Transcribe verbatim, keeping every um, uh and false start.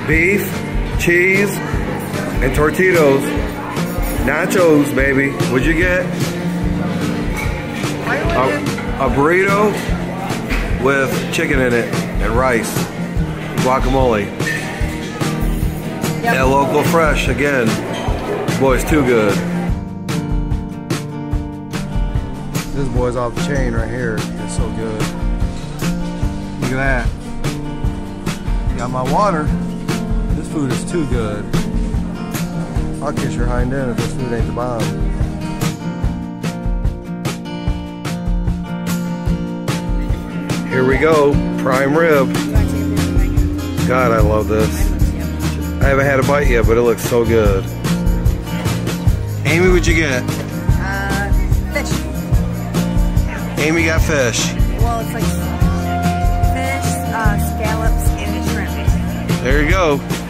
beef, cheese, and tortillas. Nachos, baby. What'd you get? A, a burrito with chicken in it and rice, guacamole. Yep. That local fresh again. Boy, it's too good. This boy's off the chain right here. It's so good. Look at that. Got my water. This food is too good. I'll kiss your hind end if this food ain't the bomb. Here we go, prime rib. God, I love this. I haven't had a bite yet, but it looks so good. Amy, what'd you get? Uh, fish. Amy got fish. Well, it's like fish, uh, scallops, and shrimp. There you go.